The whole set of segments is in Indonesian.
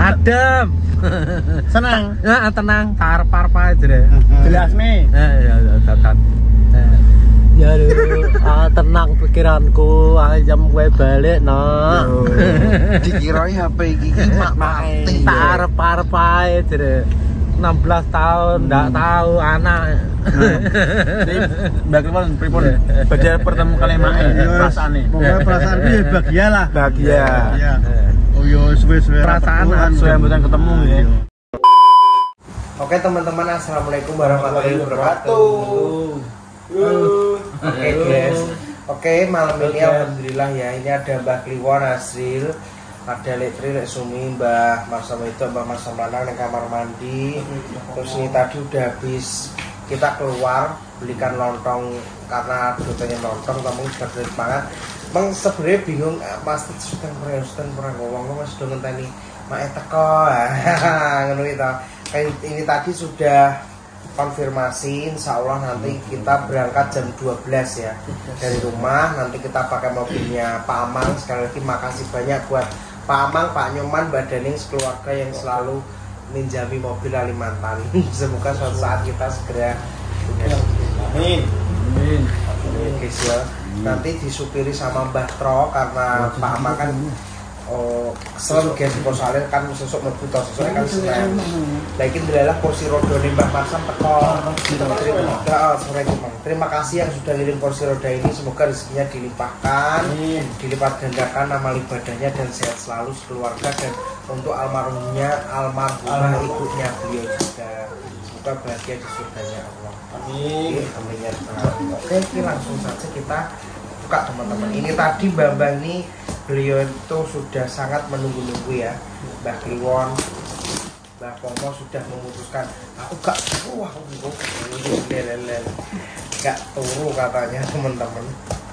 Adem. Senang. Nah, tenang, tarpar-par aja deh. Jelas nih. Ya, tekan. Ya tenang pikiranku, jam gue balik no. Dikiroi HP iki mak mati. Tarpar aja deh. 16 tahun, nggak tahu anak. Ini Mbak Kliwon pripun badhe pertemu kali mae perasaane. Pokoknya perasaan iki bahagia lah. Bahagia. Oh yo suwe-suwe Perasaan suwe mboten ketemu ya. Oke teman-teman, assalamualaikum warahmatullahi wabarakatuh. Oke guys, oke malam ini alhamdulillah ya, ini ada Mbah Kliwon Asril, ada Letri, Lek Sumi, Mbah Masam itu, Mbah Masam Lanang di kamar mandi. Terus ini tadi udah habis kita keluar belikan lontong karena kebutuhannya lontong, kamu sudah berat banget. Bang sebenarnya bingung, Mas sudah pernah ngomong Mas sudah ngenteni mae teko. Ngono itu. Ini tadi sudah konfirmasi, insya Allah nanti kita berangkat jam 12 ya dari rumah. Nanti kita pakai mobilnya Pak Amang. Sekali lagi makasih banyak buat Pak Amang, Pak Nyoman, Mbak Daning, sekeluarga yang selalu minjami mobil Kalimantan. Semoga suatu saat kita segera Amin. guys ya. Nanti disupiri sama Mbah Tro karena Pak Amang kan kesel guys, soalnya kan sesuk mlebu to sesuk kan seneng. Lagi adalah kursi roda nih Mbah Marsam teko. Terima kasih yang sudah ngirim kursi roda ini, semoga rezekinya dilimpahkan, dilipat gandakan amal ibadahnya dan sehat selalu sekeluarga, dan untuk almarhumah ibunya beliau juga semoga bahagia di surganya Allah. Amin. Amin ya Tuhan. Oke, langsung saja kita buka teman-teman. Ini tadi Mbak ini beliau itu sudah sangat menunggu-nunggu ya. Mbah Kliwon, Mbah Pomo sudah memutuskan aku gak gak turu katanya teman-teman.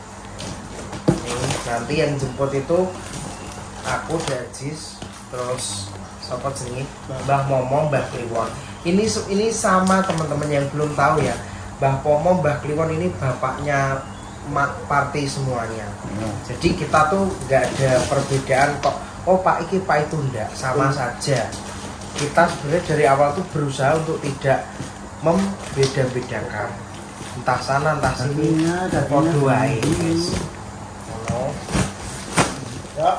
Nanti yang jemput itu aku Dajis, terus siapa jenenge Mbah Momo, Mbah Kliwon. Ini sama teman-teman yang belum tahu ya. Mbah Pomo, Mbah Kliwon ini bapaknya party semuanya. Jadi kita tuh nggak ada perbedaan kok. Oh Pak iki Pak itu enggak, sama saja. Kita sebenarnya dari awal tuh berusaha untuk tidak membeda-bedakan. Entah sana entah sini. Podo wae, guys. Ya.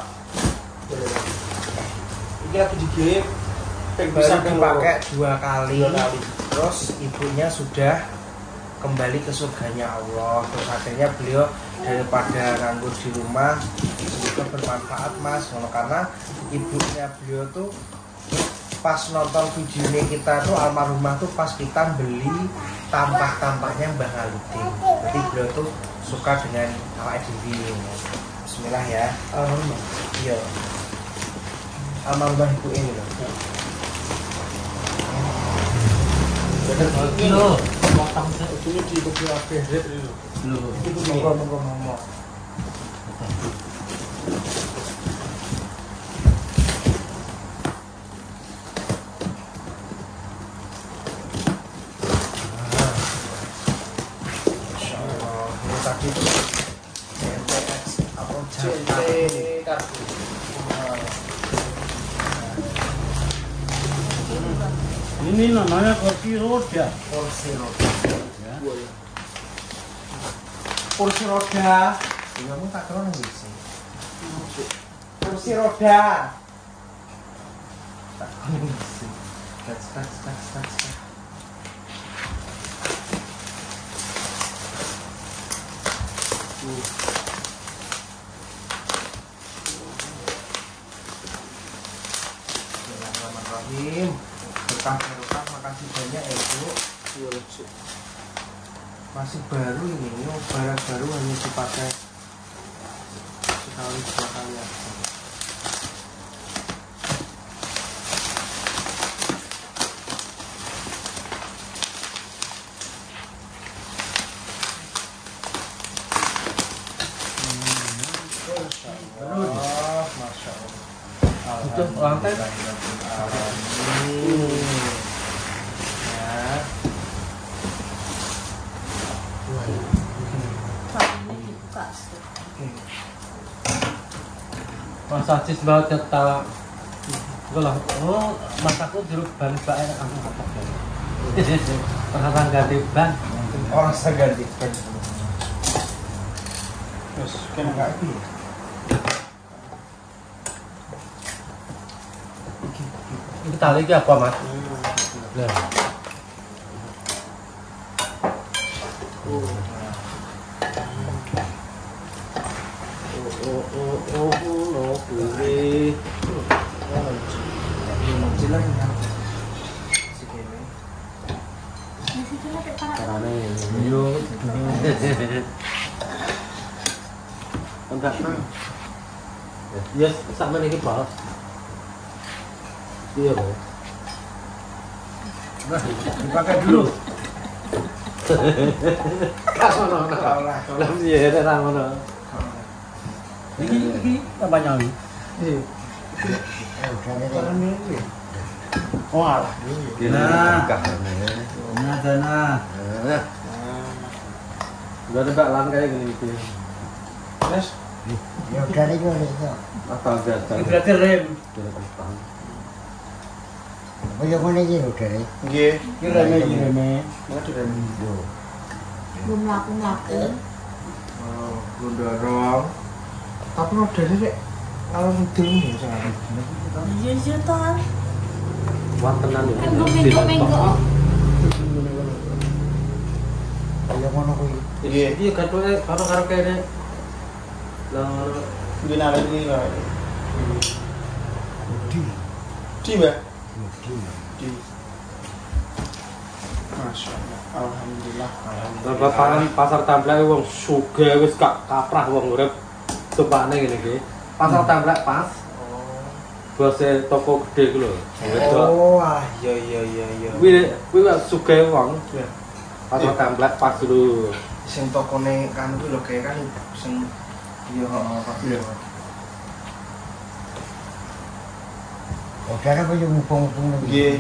Ini aku digigit. Bisa dipakai 2 kali. Terus ibunya sudah kembali ke surganya Allah. Terus akhirnya beliau daripada nganggur di rumah, semoga bermanfaat Mas. Karena ibunya beliau tuh pas nonton videonya kita tuh almarhumah tuh pas kita beli tampah-tampahnya Mbah Ngalidin. Jadi beliau tuh suka dengan awake dhewe. Bismillah ya. Alhamdulillah. Iya. Almarhumah ibu ini loh. Loh, potong ini di beberapa red loh. Itu ngomong. Insyaallah, ini tadi itu MTX atau kartu. Ini namanya kursi roda. Kursi roda. Ya. Kursi roda. Kamu tak kira nang sih. Kursi roda. Tak kira sih. Tas. Bismillahirrahmanirrahim. Berkah, makasih banyak ya Bu. Masih baru ini, barang baru hanya dipakai sekali 2 kali aja. Masya Allah. Itu lantai. Mas Aziz banget kata Kalau masakku jeruk ban bak enak kamu apa? Orang ganti ban. Orang saya ganti ban. Terus kena enggak iki. Ini tali iki apa, Mas? Lah. Oh, pilih. Carane yo. Enggak. Ya, sama iki, Bos. Iya, Bos. Nah, dipakai dulu. Kasono. Lah piye ora ngono. Iki tambah nyawi. Iya. Oh alah. Nah, dana. Udah ada lan kayak gini gitu. Terus Ya udah iki lho. Apa gatal? berarti rem. Oh ya ngene iki lho, Dek. Nggih. Iki reme. Waduh rem. Belum mlaku-mlaku. Oh, belum dorong. Tapi rodanya rek kalau ngidul ya sekarang. Iya toh. Wah tenan ya. Minggu-minggu. Ya ngono kuwi. Iya, katanya karo kene. Lah Gimana ini lah? Di mbak? Di. Masya Allah. Alhamdulillah. Bapak pasar Tamblak wong sugih wis gak kaprah wong urip tumpakne ngene iki. Pasar Tamblak pas. Bose toko gede ku lho. Oh, iya. Kuwi sugih wong. Pasar Tamblak pas dulu. Sing tokone kan kuwi lho kayak kan sing iya heeh. Oh, karena kok yo mumpung-mumpung Nggih.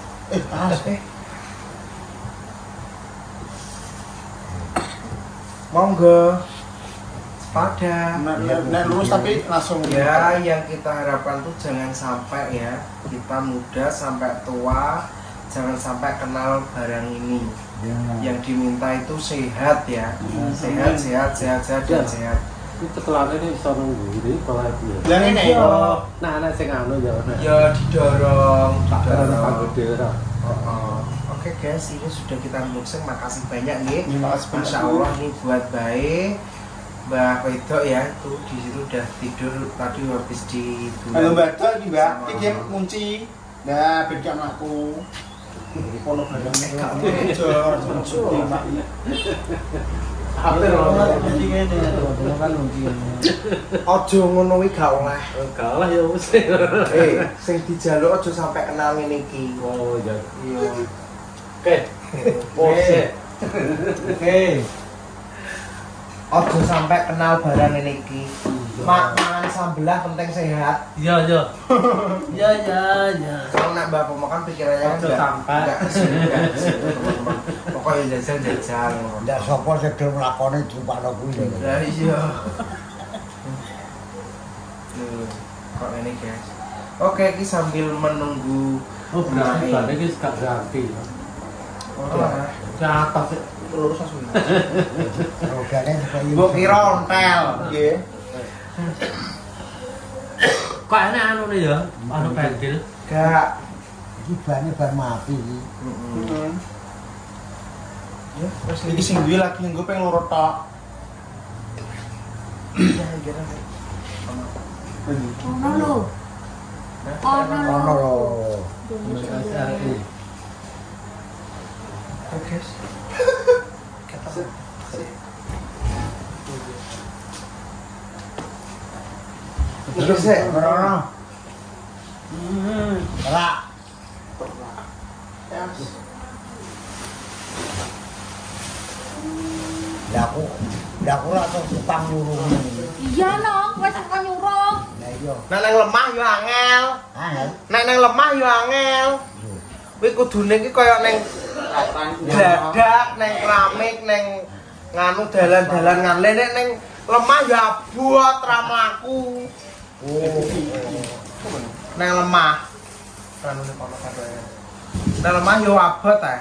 Monggo. Pada Nek lurus tapi langsung ya yang kita harapkan tuh jangan sampai ya kita muda sampai tua jangan sampai kenal barang ini. Yang diminta itu sehat ya, sehat dan sehat. Itu setelahnya ini bisa nunggu ini kalau itu ya. Yang ini Nah, anak sing anu ya. Ya didorong. Gede ora. Oke guys, ini sudah kita unboxing. Makasih banyak nih. Terima kasih banyak. Masya Allah nih buat baik. Mbak Wedok ya, tuh di situ udah tidur tadi habis di Halo Mbak Dok, ini Mbak. Iki kunci. Nah, beda aku. Pono barangnya. Ojo ngono kuwi gak oleh. Gak lah ya wis. Sing dijaluk ojo sampai kenal ngene iki. Oh, ya. Iya. Oke. Pose. Oke. Ojo sampai kenal barang ngene iki. Makan sambelah penting sehat. Iya. Ya. Kalau nak bapak makan pikirannya Ojo sampai. enggak teman-teman. Pokoknya jajal. ndak sapa sing gelem lakone diumpakno kuwi lho. Lah iya. Kok ini guys. Oke, iki sambil menunggu. Oh, berarti barang iki gak gratis. Ke atas Lurus langsung. Rodane supaya Mbok kira ontel. Nggih. Kok enak anu nih ya? Anu pentil. Gak. iki bane bar mati iki. Ya, terus Iki sing duwe lagi nggo pengen loro tok. Ono lho. Ono lho. Oke. Terus sih, Ono. Ora. Lah aku ora tau tukang nyuruh. Iya no, wes kok nyuruh. Lah iya. nek nang lemah yo angel. Angel. Nek nang lemah yo angel. Kuwi kudune iki koyo ning dadak, ning keramik, ning nganu dalan-dalan ngale nek ning lemah yo abot ra mlaku. Oh. Nang lemah. Kanune kono kabeh. Lemah yo abot ta.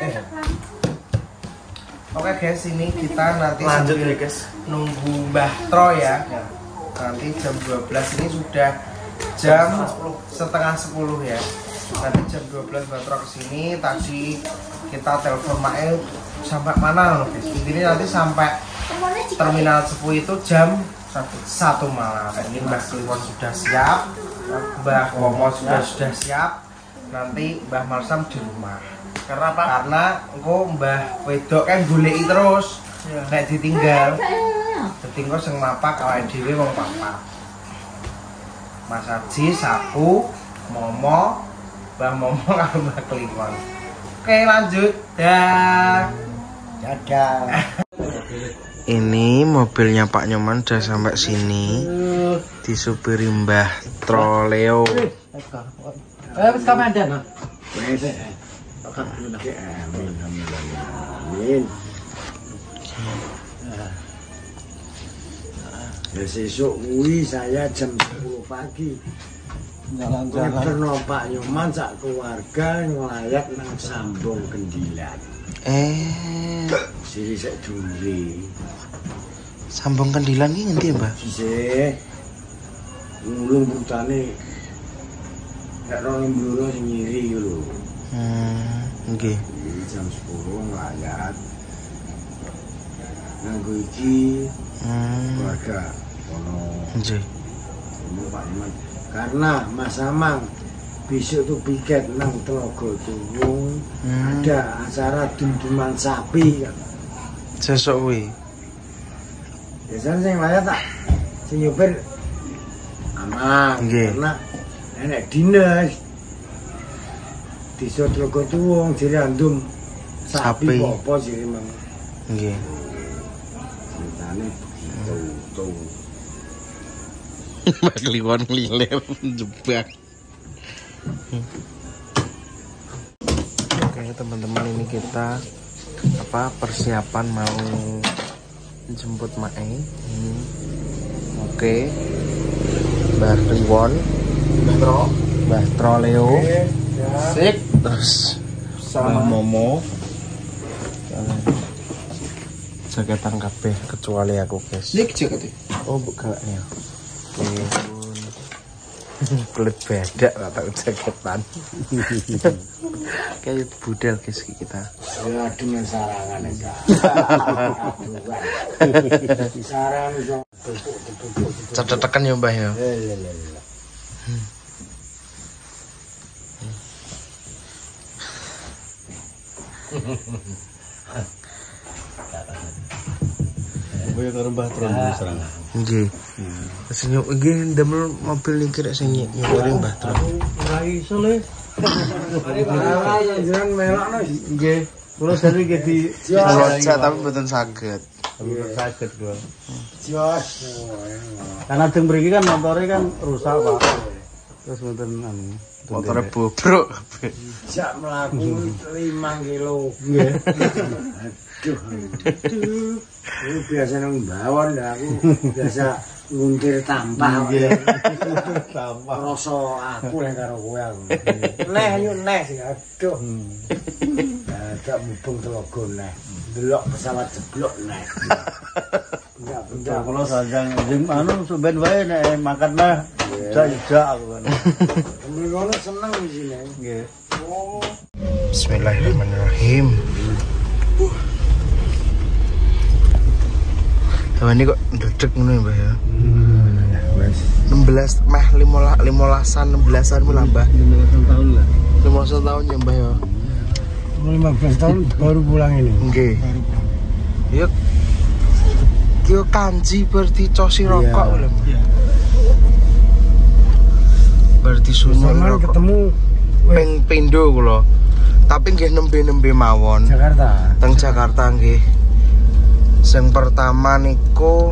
Oke guys, ini kita nanti lanjut ya guys. Nunggu Mbah Tro ya. Nanti jam 12 ini sudah jam setengah 10 ya. Nanti jam 12 Mbah Tro kesini. Tadi kita telepon Mae sampai mana loh guys. Intinya nanti sampai Terminal Cepu itu jam 1 malam. Ini Mbah Kliwon sudah siap, Mbah Momo sudah siap. Nanti Mbah Malsam di rumah. Karena apa? Karena engko Mbah Wedok kan goleki terus. Nek ditinggal. Ditinggal sing mapak awake dhewe wong papat. Mas Haji, Sapu, Momo, Mbah Momo karo Mbah Kliwon. Oke, lanjut. Dah. Dadah. Ini mobilnya Pak Nyoman udah sampai sini. Disupiri Mbah Troleo. Wis komandan. Wes. Amin. Besok kuwi saya jam 10 pagi. Jalan-jalan Pak Nyoman sak keluarga ngelayat nang Sambung Kendilan. Siri sik duri. Sambung Kendilan iki ngendi, Mbah? Sisih ngulung putane. Nek ora mbrono sing nyiri lho. Nggih. Jam 10 ngelayat. Nganggo iki keluarga ono. Nggih. Pak Nyoman. Karena Mas Amang besok tuh piket nang Telaga Tuwung ada acara dunduman sapi kan. Sesuk kuwi. Biasanya sing layat tak sing nyopir Amang. Nggih. Karena enek dinas desa Telaga Tuwung dirandum sapi apa sih memang. Nggih. Ceritane begitu tuh. Mbah Kliwon lilir jebak. Oke teman-teman, ini kita persiapan mau jemput Mae. Oke, Mbah Kliwon, Mbah Troleo, sik, terus Mbah Momo. Jaketan kabeh kecuali aku guys. Iki jakete. Oh bukan ya. Kulit bedak tak tahu jaketan. Kayak budal guys kita. Ya dengan sarangan enggak. Sarang iso Catet tekan ya Mbah ya. Kowe karo Mbah Tron serang. Nggih. Wis nggih ndemel mobil iki rek sing nyupiri Mbah Tron. Ora iso le. Jangan melokno. Nggih. Kula sari nggih di tapi mboten saged. sakit gua. Jos. Karena jeng mriki kan motore kan rusak, Pak. Terus mboten anu. Motore bobrok. Jak mlaku 5 kilo. Nggih. Aduh. Ini biasa nang bawon dah aku biasa nguntir tampah. Tampah. Rasa aku lek karo kowe aku. Neh yuk neh sing aduh. Gak mubeng telogo neh. Delok pesawat jeblok neh. Enggak benda Kula sanjang jeng anu sampean wae nek makan lah. Jak aku kan. Mrikono seneng di sini. Nggih. Oh. Bismillahirrahmanirrahim. Tahu ini kok ndredeg ngono ya, Mbah ya. Wes 16 meh 15-an 16-an mulai Mbah. 15 tahun lah. 15 tahun ya, Mbah ya. 15 tahun baru pulang ini. Nggih. Yuk. Kyo kanji berarti cosi rokok lho. Iya. Berarti sunyi rokok. Ketemu Ping pindho kula. Tapi nggih nembe-nembe mawon. Jakarta. Teng Jakarta nggih. Yang pertama niku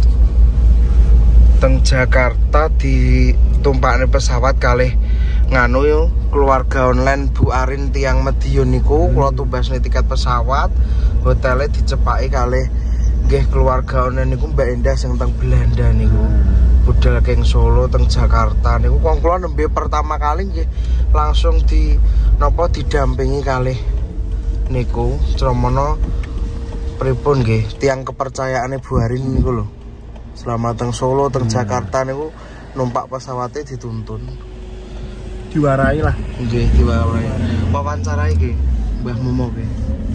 teng Jakarta ditumpakne pesawat kalih nganu yo keluarga online Bu Arin tiang Medion niku kula tumbasne tiket pesawat, hotele dicepaki kalih nggih keluarga onen niku Mbak Endah sing teng Belanda niku. Budal keng Solo teng Jakarta niku wong kula nembe pertama kali nggih langsung didampingi kalih niku Cramono pripun nggih tiyang kepercayaane Bu Harin niku lho. Selama teng Solo teng Jakarta niku numpak pesawatnya dituntun. Diwarai lah. Nggih diwarai. Wawancarai nggih Mbah Momo nggih.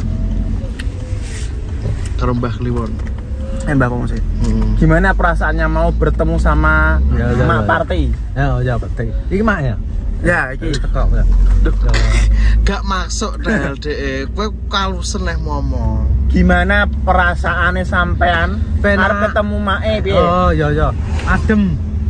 Karo Mbah Kliwon. Mbak Kong sih. Gimana perasaannya mau bertemu sama Mak Parti? Ya Parti. Iki Mak ya? Ya, iki ketok ya. Gak masuk deh LDE. Kowe kalusen neh ngomong. Gimana perasaannya sampean arep ketemu Mae piye? Oh, ya. Adem.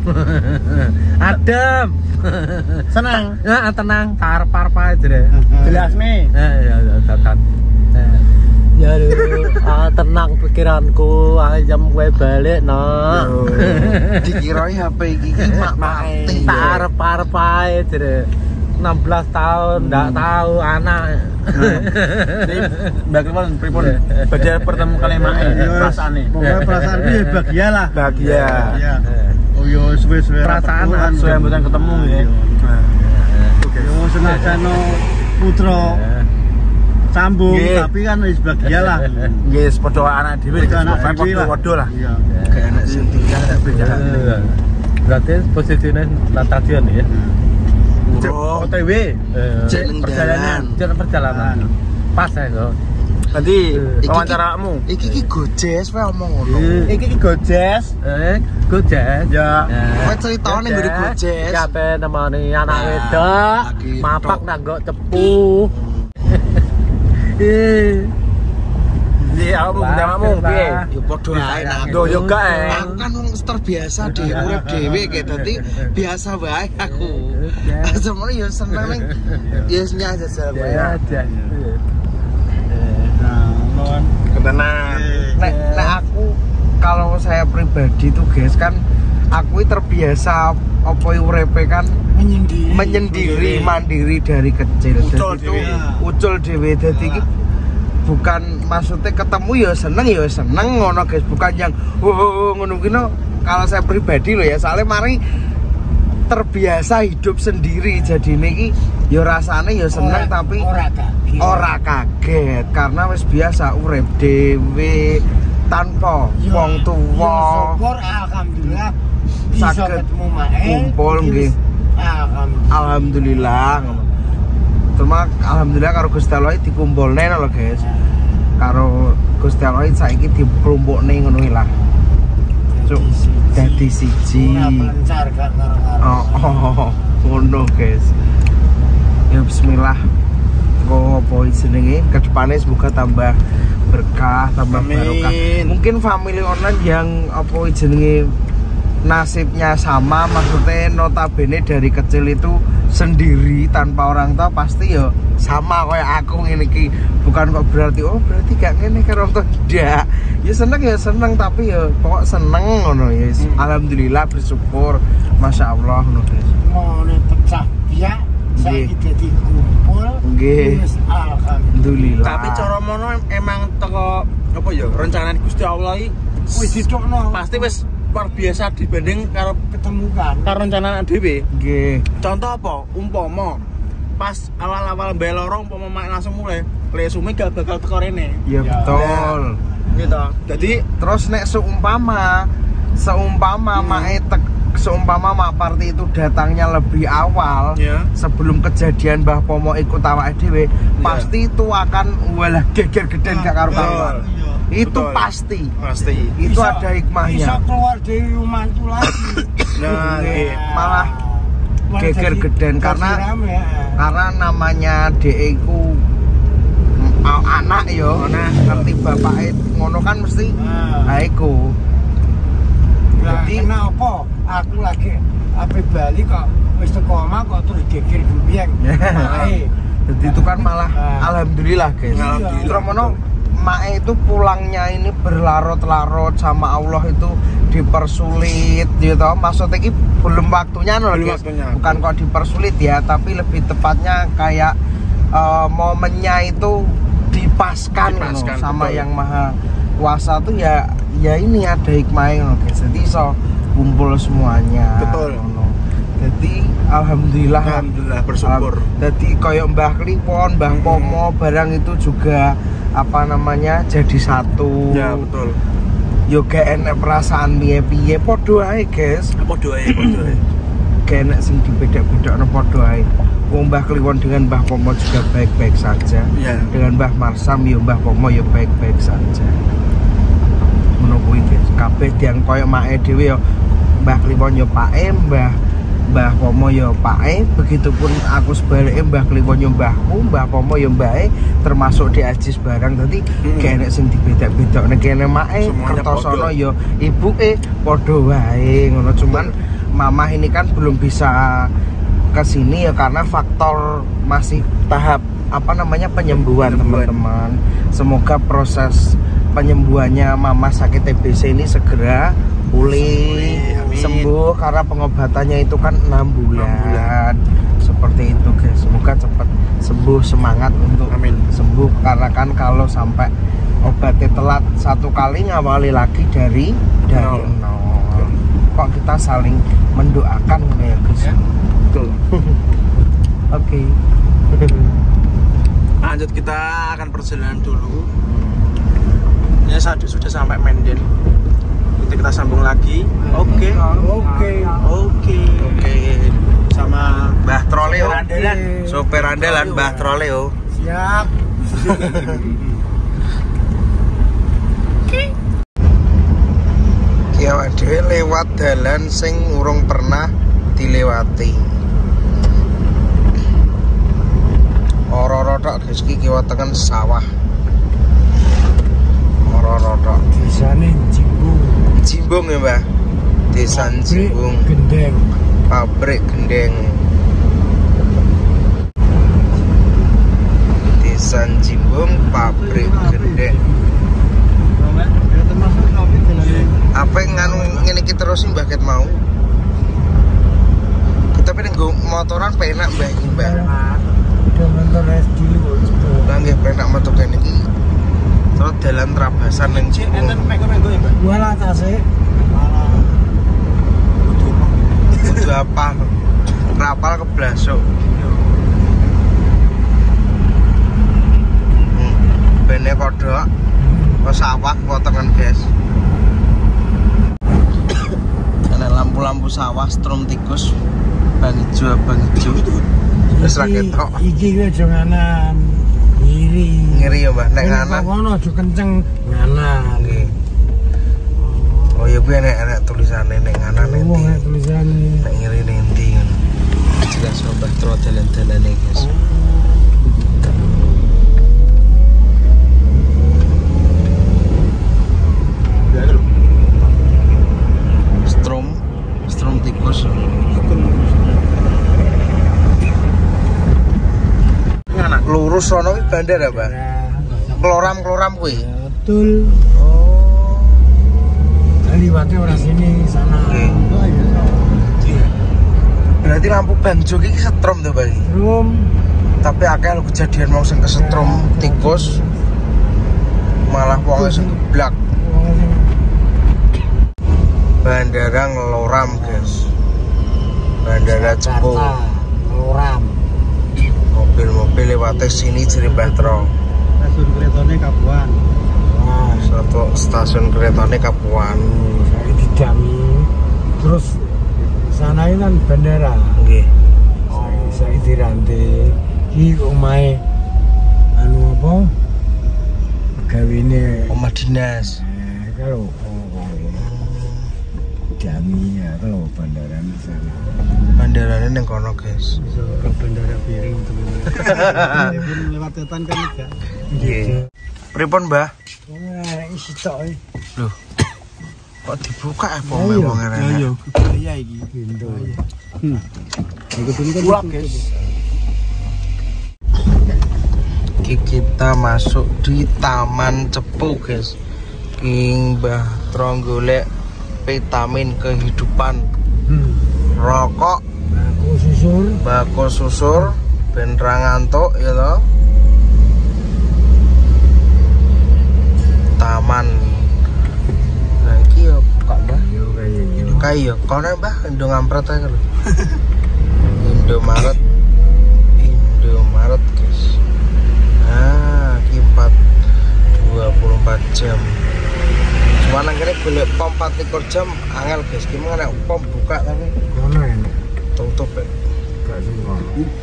Adem. Senang. Ya, tenang, parpa aja deh. Jelas nih. Ya, datan. Ya tenang pikiranku, jam gue balik no. Dikiroi HP iki Mak Parti. Tak arep ae jere. 16 tahun ndak tahu anak. Mbak Kliwon pripun? Badhe bertemu kali Mae perasaane. Pokoknya perasaan piye bahagia lah. Bahagia. Oh yo suwe-suwe Perasaan suwe mboten ketemu ya. Yo senajan putra sambung tapi kan wis bahagia lah. Nggih padha anak dhewe padha lah. Iya. Kayak anak sing tinggal gak beda. Berarti posisinya stasiun ya. OTW perjalanan. Pas ya kok. Nanti wawancaramu. Iki gojes wae omong ngono. Iki gojes. Gojes. Ya. Kowe critane nggo gojes. Kabeh nemoni anak wedok, mapak nang nggo cepu. Iya, aku ndamamu piye? Ya padha ae nak. Yo gak Aku kan wong terbiasa dhewe urip dhewe kayak dadi biasa wae aku. Semono yo seneng ning ya nyajajal kowe. Ya. Nah, Ketenan. Nek aku kalau saya pribadi tuh guys kan aku terbiasa apa uripe kan menyendiri mandiri dari kecil. Ucul dhewe dadi iki bukan maksudnya ketemu ya seneng ngono guys, bukan yang ngono ki kalau saya pribadi loh ya soalnya mari terbiasa hidup sendiri jadi niki ya rasane ya seneng tapi ora kaget karena wis biasa urip dhewe tanpa wong tuwa. Syukur alhamdulillah bisa ketemu Mae. Kumpul nggih. Alhamdulillah. Cuma alhamdulillah karo Gusti Allah dikumpulne lho guys. Karo Gusti Allah saiki diplumpukne ngono lah. Cuk dadi siji. Oh, ngono guys. Ya bismillah. Kok apa jenenge kedepane semoga tambah berkah, tambah barokah. Mungkin family online yang apa jenenge nasibnya sama, maksudnya notabene dari kecil itu sendiri tanpa orang tua pasti ya sama kayak aku ngene iki. Bukan kok berarti berarti gak ngene karo orang tua, tidak. Ya seneng tapi ya pokok seneng ngono ya. Alhamdulillah bersyukur, masya Allah ngono guys. Mau pecah biak saiki dadi kumpul. Nggih. Alhamdulillah. Tapi cara mono emang teko apa ya rencana Gusti Allah iki Wis ditokno. pasti wis luar biasa dibanding karo ketemu kan. karo rencana dhewe. Nggih. Contoh apa? Umpama pas awal-awal mbek lorong umpama Mak langsung mulai Lesumi gak bakal teko rene. Ya betul. Gitu. Jadi terus nek seumpama Mak Parti itu datangnya lebih awal sebelum kejadian Mbah Pomo ikut awake dhewe, pasti itu akan walah geger geden gak karu-karuan. Itu pasti. Itu bisa, ada hikmahnya. Bisa keluar dari rumah itu lagi. Nah, malah geger geden karena namanya DE ku anak yo, ngerti bapake ngono kan mesti iku. Jadi kenapa aku lagi ape Bali kok wis teko omah kok terus geger gembeng. Jadi itu kan malah alhamdulillah guys. Terus Mae itu pulangnya ini berlarut-larut sama Allah itu dipersulit gitu. Maksudnya ini belum waktunya loh guys. Bukan kok dipersulit ya, tapi lebih tepatnya kayak momennya itu dipaskan sama betul. Yang maha puasa tuh ya ini ada hikmahnya loh guys. Jadi iso kumpul semuanya. Betul. Jadi alhamdulillah bersyukur. Jadi koyo Mbah Kliwon, Mbah Pomo barang itu juga apa namanya jadi satu. Ya betul. Yo gak enek perasaan piye-piye padha ae guys. Padha ae. Gak enek sing dibeda-bedakno padha ae. Wong Mbah Kliwon dengan Mbah Pomo juga baik-baik saja. Ya. Dengan Mbah Marsam yo Mbah Pomo yo baik-baik saja. Ngono kuwi guys. Kabeh tiyang koyo make dhewe yo Mbah Kliwon yo pake, Mbah Pomo yo pake, begitupun aku sebaliknya Mbah Kliwon yo mbahku, Mbah Pomo yo mbae, termasuk di Ajis barang. Dadi gak enek sing dibeda-bedakno. Nek kene make Kertosono yo ibuke padha wae ngono. Cuman mamah ini kan belum bisa ke sini ya karena faktor masih tahap apa namanya penyembuhan teman-teman. Semoga proses penyembuhannya mama sakit TBC ini segera pulih, sembuh karena pengobatannya itu kan 6 bulan. Seperti itu guys. Semoga cepat sembuh, semangat untuk sembuh karena kan kalau sampai obatnya telat 1 kali ngawali lagi dari nol. Kok kita saling mendoakan ya guys. Betul. Oke. Lanjut, kita akan perjalanan dulu. Ya sudah sampai Menden. Nanti kita sambung lagi. Oke. Sama Mbah Troleo. andalan. Sopir andalan Mbah Troleo. Siap. Ki awake dhewe lewat dalan sing urung pernah dilewati. Ora-ora tok guys, iki kiwa tengen sawah. Ora-ora tok. Desane Jimbung. Jimbung ya, Mbah. Desa Jimbung, Gendeng. pabrik gendeng. Desa Jimbung, pabrik gendeng. Apa yang ngene iki terus sih Mbah Ket mau? Kita pengen nggo motoran penak Mbah iki, Mbah. Udah motor SD kok. Lah nggih penak motor kene iki. Terus dalan trabasan ning Enten mengko-mengko ya, Mbak. Wala tase. kudu apa? Rapal keblasuk. Bene kodok. Sawah potongan guys. Ana lampu-lampu sawah, strom tikus, bang ijo. Wis ra ketok. Iki kuwi aja nganan. Ngiri ya, Mbah. Nek nganan. Ngono aja kenceng nganan. Nggih. Oh ya kuwi enek tulisane nek nganan Wong endi. nek tulisane. Nek ngiri endi ngono. Jelas Mbah tro dalan-dalane guys. Strom tikus. Lurus sono kuwi bandara, Mbak. Kloram kuwi. Betul. Oh. Liwatnya orang sini sana. Oke. Berarti lampu ban jog iki setrum to, Pak? Rum. Tapi akeh lho kejadian wong sing kesetrum tikus. Malah wong sing geblak. Bandara Ngeloram, guys. Bandara Cepu. Ngeloram. Mobil-mobil lewat sini jadi Batro. Stasiun keretane Kapuan. Wah, Satu stasiun keretane Kapuan. saya didami. Terus sana ini kan bandara. Nggih. Saya dirantai. Ki omahe anu apa? Pegawene Omah dinas. kalau dami ya kalau bandara di sana. Bandarane ning kono, guys. Ke Bandara Piring teman-teman. Pun lewat tetan kan enggak. Nggih. Pripun, Mbah? Wah, isi tok. Loh. Kok dibuka ya pome wong arek? Yo, gaya iki. Pintu. Iku dulu kan Pulang, guys. Kita masuk di Taman Cepu, guys. King Mbah Tro golek vitamin kehidupan. Rokok, bako susur, ben ra ngantuk ya toh. Aman. Nah iki yo kok Mbah? Yo kaya yo. Kayak yo kono Mbah Indo ngampret ae lho. Indomaret guys. Nah, iki 24 jam. Cuma nang kene golek pom 24 jam angel guys. Ki meneh pom buka tapi Kono enak. tutup ya. Gak semua.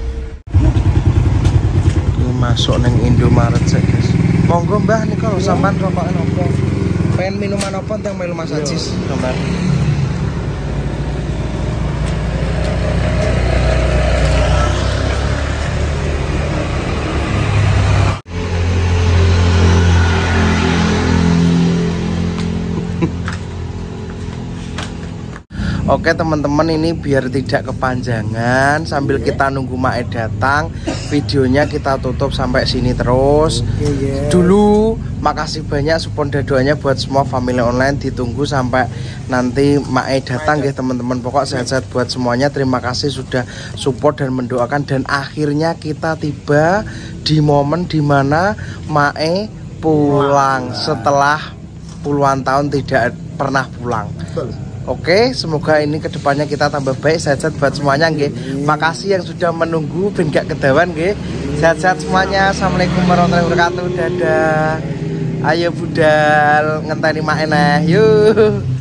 Ini masuk nang Indomaret sih guys. Monggo Mbah nika lho sampean rokokan opo? Pengen minuman apa yang melu Mas Ajis sampean? Oke teman-teman, ini biar tidak kepanjangan sambil kita nunggu Mae datang, videonya kita tutup sampai sini terus. Dulu makasih banyak support dan doanya buat semua family online, ditunggu sampai nanti Mae datang ya teman-teman. Pokok sehat-sehat buat semuanya. Terima kasih sudah support dan mendoakan, dan akhirnya kita tiba di momen dimana Mae pulang setelah puluhan tahun tidak pernah pulang. Oke, semoga ini kedepannya kita tambah baik, sehat-sehat buat semuanya nggih. Makasih yang sudah menunggu ben gak kedawan nggih. Sehat-sehat semuanya. Assalamualaikum warahmatullahi wabarakatuh. Dadah. Ayo budal ngenteni mak eneh. Yuk.